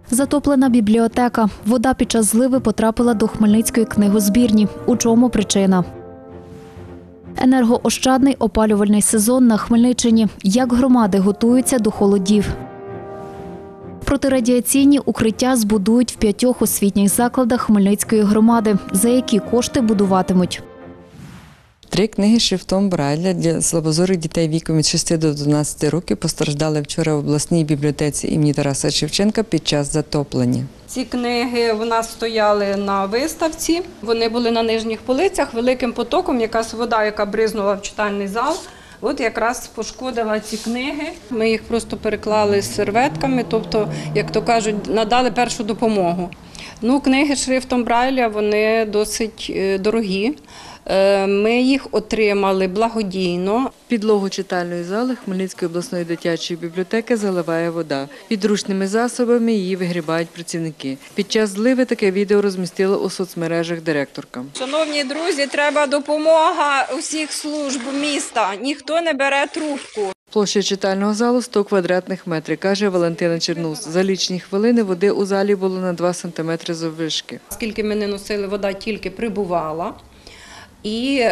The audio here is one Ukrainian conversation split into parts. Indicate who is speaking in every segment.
Speaker 1: Затоплена бібліотека. Вода під час зливи потрапила до Хмельницької книгозбірні. У чому причина? Енергоощадний опалювальний сезон на Хмельниччині. Як громади готуються до холодів? Протирадіаційні укриття збудують в 5 освітніх закладах Хмельницької громади. За які кошти будуватимуть?
Speaker 2: 3 книги шрифтом Брайля для слабозорих дітей віком від 6 до 12 років постраждали вчора в обласній бібліотеці імені Тараса Шевченка під час затоплення.
Speaker 3: Ці книги у нас стояли на виставці, вони були на нижніх полицях, великим потоком якась вода, яка бризнула в читальний зал, от якраз пошкодила ці книги. Ми їх просто переклали з серветками, тобто, як то кажуть, надали першу допомогу. Книги шрифтом Брайля, вони досить дорогі. Ми їх отримали благодійно.
Speaker 2: Підлогу читальної зали Хмельницької обласної дитячої бібліотеки заливає вода. Підручними засобами її вигрібають працівники. Під час зливи таке відео розмістила у соцмережах директорка.
Speaker 3: Шановні друзі, треба допомога усіх служб міста. Ніхто не бере трубку.
Speaker 2: Площа читального залу – 100 квадратних метрів, каже Валентина Чернус. За лічені хвилини води у залі було на 2 сантиметри заввишки.
Speaker 3: Скільки ми не носили, вода тільки прибувала. І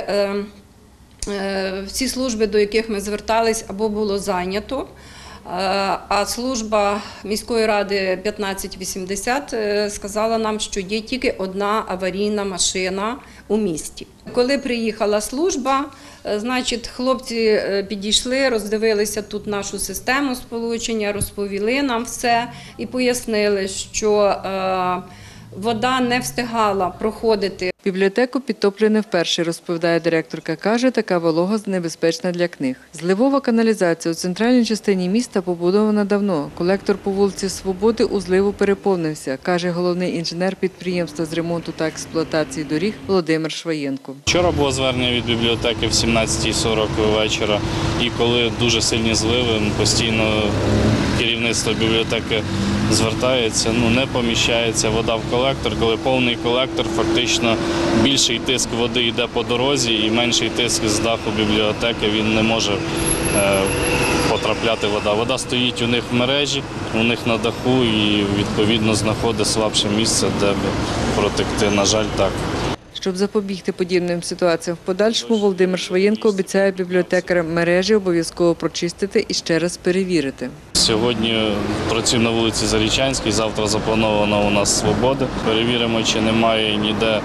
Speaker 3: всі служби, до яких ми звертались, або було зайнято, а служба міської ради 1580 сказала нам, що є тільки одна аварійна машина у місті. Коли приїхала служба, значить, хлопці підійшли, роздивилися тут нашу систему сполучення, розповіли нам все і пояснили, що вода не встигала проходити.
Speaker 2: Бібліотеку підтоплює не вперше, розповідає директорка. Каже, така волога небезпечна для книг. Зливова каналізація у центральній частині міста побудована давно. Колектор по вулиці Свободи у зливу переповнився, каже головний інженер підприємства з ремонту та експлуатації доріг Володимир Шваєнко.
Speaker 4: Вчора було звернення від бібліотеки в 17:40 вечора. І коли дуже сильні зливи, постійно керівництво бібліотеки звертається, не поміщається вода в колектор. Коли повний колектор, фактично більший тиск води йде по дорозі і менший тиск з даху бібліотеки, він не може потрапляти вода. Вода стоїть у них в мережі, у них на даху і відповідно знаходить слабше місце, де протекти. На жаль, так.
Speaker 2: Щоб запобігти подібним ситуаціям в подальшому, Володимир Шваєнко обіцяє бібліотекарям мережі обов'язково прочистити і ще раз перевірити.
Speaker 4: Сьогодні працюємо на вулиці Зарічанській, завтра запланована у нас Свобода. Перевіримо, чи немає ніде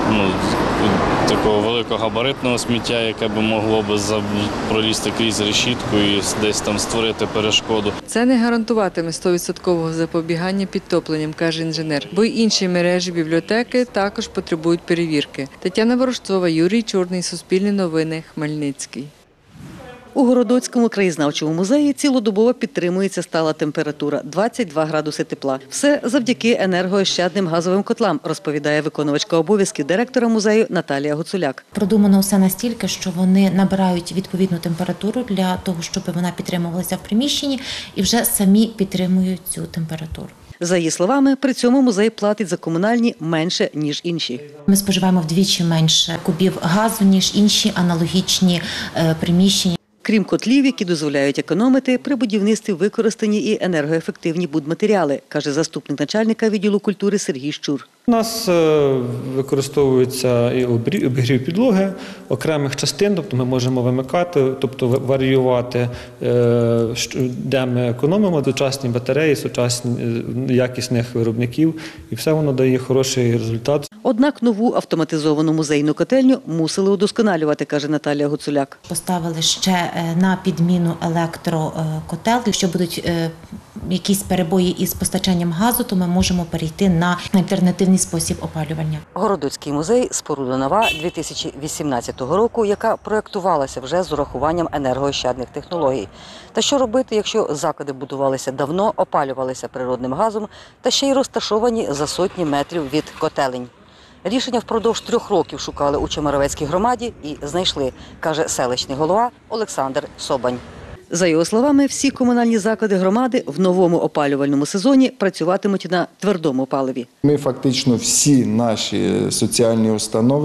Speaker 4: такого великогабаритного сміття, яке б могло б пролізти крізь решітку і десь там створити перешкоду.
Speaker 2: Це не гарантуватиме 100% запобігання підтопленням, каже інженер, бо й інші мережі бібліотеки також потребують перевірки. Тетяна Ворожцова, Юрій Чорний, Суспільне новини, Хмельницький.
Speaker 5: У Городоцькому краєзнавчому музеї цілодобово підтримується стала температура – 22 градуси тепла. Все завдяки енергоощадним газовим котлам, розповідає виконувачка обов'язків директора музею Наталія Гуцуляк.
Speaker 6: Продумано все настільки, що вони набирають відповідну температуру для того, щоб вона підтримувалася в приміщенні і вже самі підтримують цю температуру.
Speaker 5: За її словами, при цьому музей платить за комунальні менше, ніж інші.
Speaker 6: Ми споживаємо вдвічі менше кубів газу, ніж інші аналогічні приміщення.
Speaker 5: Крім котлів, які дозволяють економити, при будівництві використані і енергоефективні будматеріали, каже заступник начальника відділу культури Сергій Щур.
Speaker 7: У нас використовується і обігрів підлоги окремих частин, тобто ми можемо вимикати, тобто варіювати, де ми економимо, сучасні батареї, сучасні якісних виробників, і все воно дає хороший результат.
Speaker 5: Однак нову автоматизовану музейну котельню мусили удосконалювати, каже Наталія Гуцуляк.
Speaker 6: Поставили ще на підміну електрокотел. Якщо будуть якісь перебої із постачанням газу, то ми можемо перейти на альтернативний спосіб опалювання.
Speaker 5: Городоцький музей – споруда нова 2018 року, яка проєктувалася вже з урахуванням енергоощадних технологій. Та що робити, якщо заклади будувалися давно, опалювалися природним газом та ще й розташовані за сотні метрів від котелень? Рішення впродовж 3 років шукали у Чемеровецькій громаді і знайшли, каже селищний голова Олександр Собань. За його словами, всі комунальні заклади громади в новому опалювальному сезоні працюватимуть на твердому паливі.
Speaker 8: Ми фактично всі наші соціальні установи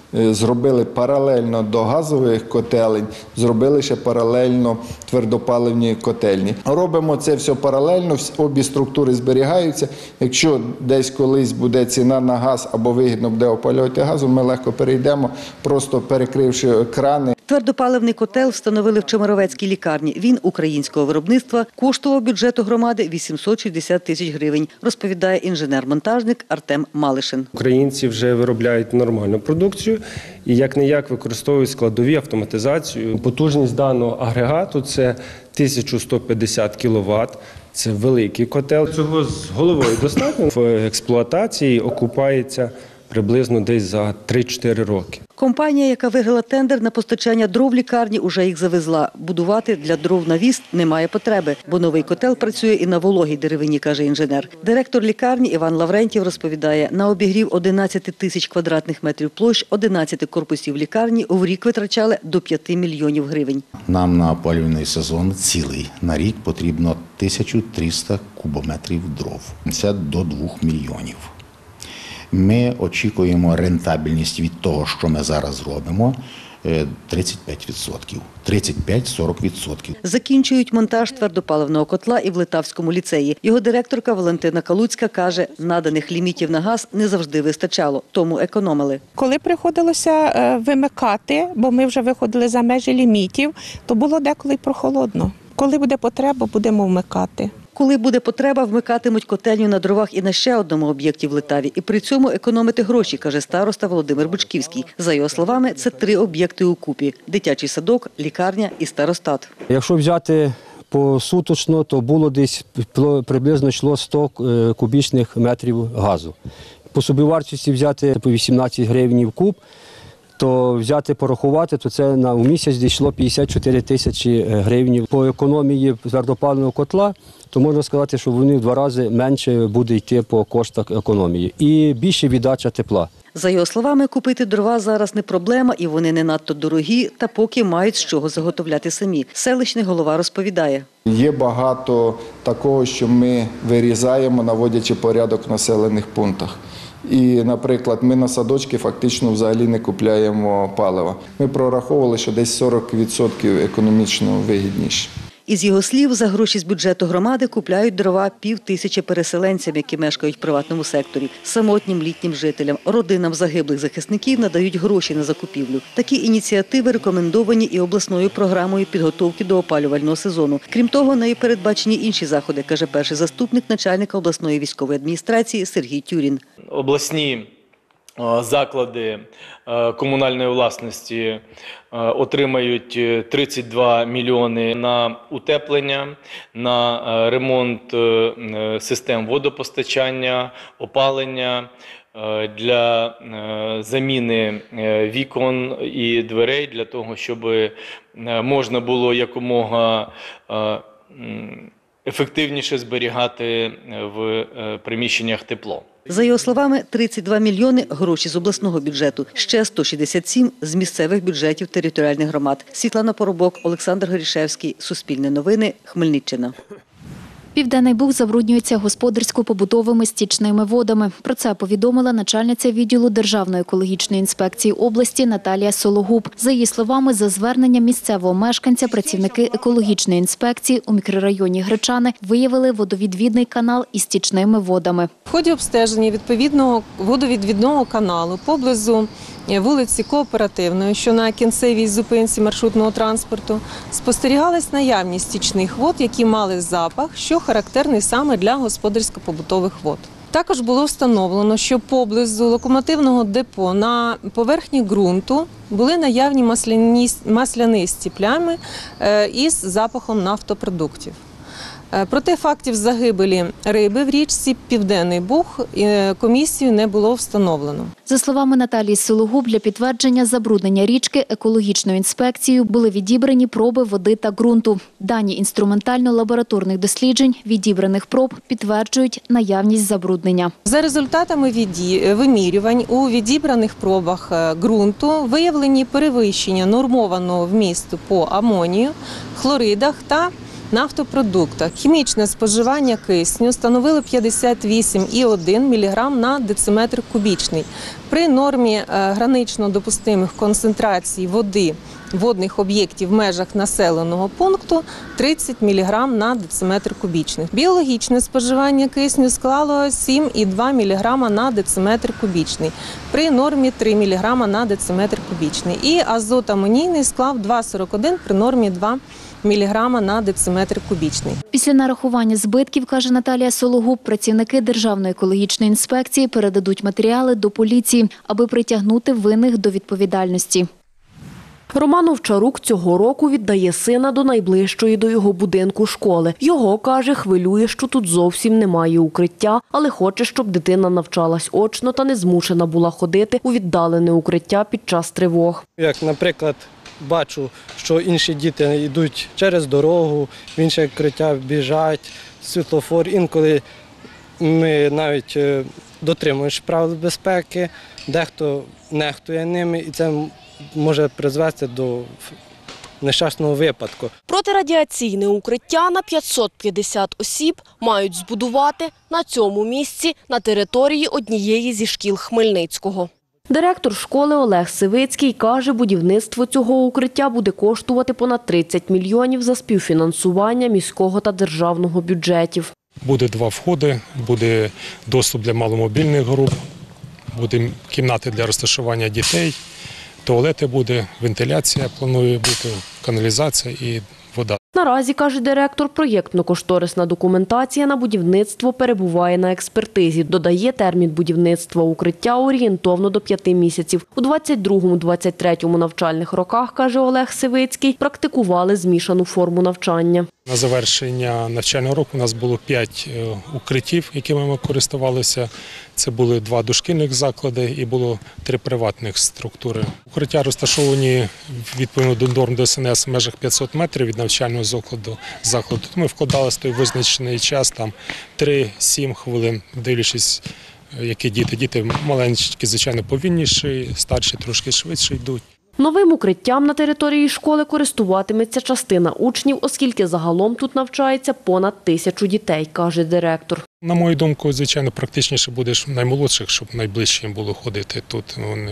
Speaker 8: зробили паралельно до газових котелень, зробили ще паралельно твердопаливні котельні. Робимо це все паралельно, обі структури зберігаються. Якщо десь колись буде ціна на газ або вигідно буде опалювати газом, ми легко перейдемо, просто перекривши крани.
Speaker 5: Твердопаливний котел встановили в Чемеровецькій лікарні. Він українського виробництва, коштував бюджету громади 860 тисяч гривень, розповідає інженер-монтажник Артем Малишин.
Speaker 9: Українці вже виробляють нормальну продукцію і як-не-як використовують складові, автоматизацію. Потужність даного агрегату – це 1150 кВт. Це великий котел. Цього з головою достатньо. В експлуатації окупається приблизно десь за 3-4 роки.
Speaker 5: Компанія, яка виграла тендер на постачання дров лікарні, уже їх завезла. Будувати для дров навіс немає потреби, бо новий котел працює і на вологій деревині, каже інженер. Директор лікарні Іван Лаврентів розповідає, на обігрів 11 тисяч квадратних метрів площ 11 корпусів лікарні в рік витрачали до 5 мільйонів гривень.
Speaker 10: Нам на опалювальний сезон цілий на рік потрібно 1300 кубометрів дров. Це до 2 мільйонів. Ми очікуємо рентабельність від того, що ми зараз робимо, 35%. 35-40%.
Speaker 5: Закінчують монтаж твердопаливного котла і в Литавському ліцеї. Його директорка Валентина Калуцька каже, наданих лімітів на газ не завжди вистачало, тому економили.
Speaker 11: Коли приходилося вимикати, бо ми вже виходили за межі лімітів, то було деколи й прохолодно. Коли буде потреба, будемо вмикати.
Speaker 5: Коли буде потреба, вмикатимуть котельню на дровах і на ще одному об'єкті в Литаві. І при цьому економити гроші, каже староста Володимир Бучківський. За його словами, це 3 об'єкти укупі – дитячий садок, лікарня і старостат.
Speaker 12: Якщо взяти посуточно, то було десь приблизно йшло 100 кубічних метрів газу. По собівартості взяти по 18 гривень в куб, то взяти, порахувати, то це у місяць дійшло 54 тисячі гривень. По економії твердопаливного котла, то можна сказати, що вони в 2 рази менше буде йти по коштах економії. І більше віддача тепла.
Speaker 5: За його словами, купити дрова зараз не проблема, і вони не надто дорогі, та поки мають з чого заготовляти самі. Селищний голова розповідає.
Speaker 8: Є багато такого, що ми вирізаємо, наводячи порядок в населених пунктах. І, наприклад, ми на садочки фактично взагалі не купляємо палива. Ми прораховували, що десь 40% економічно вигідніше.
Speaker 5: Із його слів, за гроші з бюджету громади купляють дрова 5000 переселенцям, які мешкають в приватному секторі, самотнім літнім жителям, родинам загиблих захисників надають гроші на закупівлю. Такі ініціативи рекомендовані і обласною програмою підготовки до опалювального сезону. Крім того, нею передбачені інші заходи, каже перший заступник начальника обласної військової адміністрації Сергій Тюрін.
Speaker 13: Обласні заклади комунальної власності отримають 32 мільйони на утеплення, на ремонт систем водопостачання, опалення, для заміни вікон і дверей, для того, щоб можна було якомога ефективніше зберігати в приміщеннях тепло.
Speaker 5: За його словами, 32 мільйони – гроші з обласного бюджету, ще 167 – з місцевих бюджетів територіальних громад. Світлана Поробок, Олександр Горішевський, Суспільне новини, Хмельниччина.
Speaker 1: Південний Буг забруднюється господарсько-побутовими стічними водами. Про це повідомила начальниця відділу Державної екологічної інспекції області Наталія Сологуб. За її словами, за зверненням місцевого мешканця працівники екологічної інспекції у мікрорайоні Гречани виявили водовідвідний канал із стічними водами.
Speaker 14: В ході обстеження відповідного водовідвідного каналу поблизу вулиці Кооперативної, що на кінцевій зупинці маршрутного транспорту, спостерігалась наявність стічних вод, які мали запах, що характерний саме для господарсько-побутових вод. Також було встановлено, що поблизу локомотивного депо на поверхні ґрунту були наявні маслянисті плями із запахом нафтопродуктів. Проте фактів загибелі риби в річці Південний Буг комісією не було встановлено.
Speaker 1: За словами Наталії Сологуб, для підтвердження забруднення річки екологічною інспекцією були відібрані проби води та ґрунту. Дані інструментально-лабораторних досліджень відібраних проб підтверджують наявність забруднення.
Speaker 14: За результатами вимірювань у відібраних пробах ґрунту виявлені перевищення нормованого вмісту по амонію, хлоридах та нафтопродуктах. Хімічне споживання кисню становило 58,1 мг на дециметр кубічний. При нормі гранично допустимих концентрацій води водних об'єктів в межах населеного пункту 30 мг на дециметр кубічний. Біологічне споживання кисню склало 7,2 мг на дециметр кубічний, при нормі 3 мг на дециметр кубічний. І азот амонійний склав 2,41 при нормі 2 мг на дециметр кубічний.
Speaker 1: Після нарахування збитків, каже Наталія Сологуб, працівники Державної екологічної інспекції передадуть матеріали до поліції, аби притягнути винних до відповідальності.
Speaker 15: Роман Овчарук цього року віддає сина до найближчої до його будинку школи. Його, каже, хвилює, що тут зовсім немає укриття, але хоче, щоб дитина навчалась очно та не змушена була ходити у віддалене укриття під час тривог.
Speaker 16: Як, наприклад, бачу, що інші діти йдуть через дорогу, в інше укриття біжать, світлофор. Інколи ми навіть дотримуємося правил безпеки, дехто нехтує ними, і це може призвести до нещасного випадку.
Speaker 15: Протирадіаційне укриття на 550 осіб мають збудувати на цьому місці на території однієї зі шкіл Хмельницького. Директор школи Олег Сивицький каже, будівництво цього укриття буде коштувати понад 30 мільйонів за співфінансування міського та державного бюджетів.
Speaker 17: Буде 2 входи, буде доступ для маломобільних груп, буде кімнати для розташування дітей, туалети буде, вентиляція планує бути, каналізація і вода.
Speaker 15: Наразі, каже директор, проєктно-кошторисна документація на будівництво перебуває на експертизі. Додає, термін будівництва укриття орієнтовно до 5 місяців. У 22-23 навчальних роках, каже Олег Сивицький, практикували змішану форму навчання.
Speaker 17: На завершення навчального року у нас було 5 укриттів, якими ми користувалися. Це були 2 дошкільних заклади і було 3 приватних структури. Укриття розташовані відповідно до норм ДСНС в межах 500 метрів від навчального закладу. Тут ми вкладали той визначений час, там 3-7 хвилин, дивлячись, які діти. Діти маленькі, звичайно, повільніші, старші трошки швидше йдуть.
Speaker 15: Новим укриттям на території школи користуватиметься частина учнів, оскільки загалом тут навчається понад 1000 дітей, каже директор.
Speaker 17: На мою думку, звичайно, практичніше буде наймолодших, щоб найближче їм було ходити тут. Вони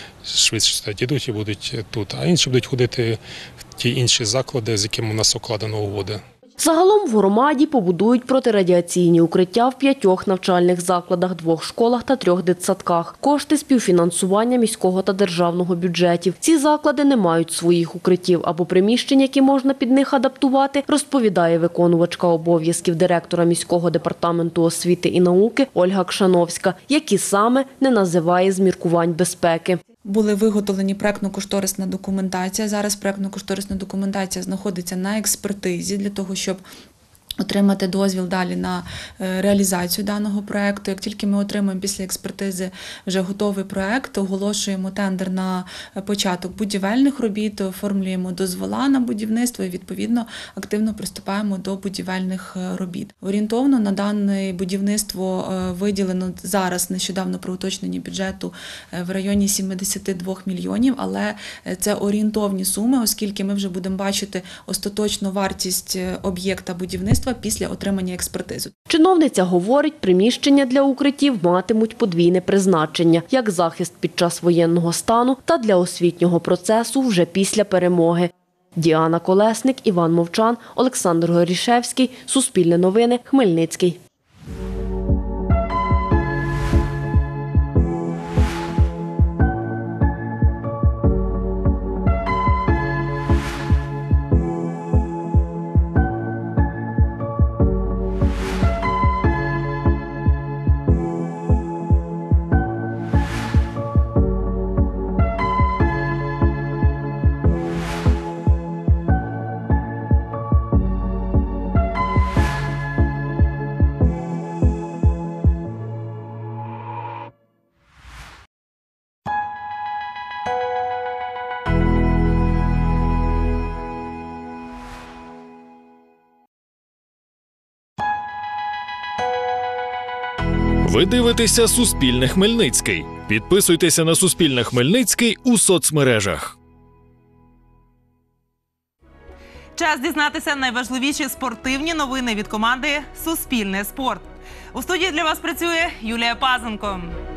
Speaker 17: швидше йдуть і будуть тут, а інші будуть ходити в ті інші заклади, з якими у нас укладено угоди.
Speaker 15: Загалом в громаді побудують протирадіаційні укриття в 5 навчальних закладах, 2 школах та 3 дитсадках. Кошти співфінансування міського та державного бюджетів. Ці заклади не мають своїх укриттів або приміщень, які можна під них адаптувати, розповідає виконувачка обов'язків директора міського департаменту освіти і науки Ольга Кшановська, які саме не називає з міркувань безпеки.
Speaker 18: Були виготовлені проєктно-кошторисна документація. Зараз проєктно-кошторисна документація знаходиться на експертизі для того, щоб отримати дозвіл далі на реалізацію даного проєкту. Як тільки ми отримаємо після експертизи вже готовий проєкт, оголошуємо тендер на початок будівельних робіт, оформлюємо дозвола на будівництво і, відповідно, активно приступаємо до будівельних робіт. Орієнтовно на дане будівництво виділено зараз нещодавно при уточненні бюджету в районі 72 мільйонів, але це орієнтовні суми, оскільки ми вже будемо бачити остаточну вартість об'єкта будівництва після отримання експертизи.
Speaker 15: Чиновниця говорить, приміщення для укриттів матимуть подвійне призначення – як захист під час воєнного стану та для освітнього процесу вже після перемоги. Діана Колесник, Іван Мовчан, Олександр Горішевський, Суспільне новини, Хмельницький.
Speaker 19: Ви дивитеся «Суспільне Хмельницький». Підписуйтеся на «Суспільне Хмельницький» у соцмережах.
Speaker 20: Час дізнатися найважливіші спортивні новини від команди «Суспільне спорт». У студії для вас працює Юлія Пазенко.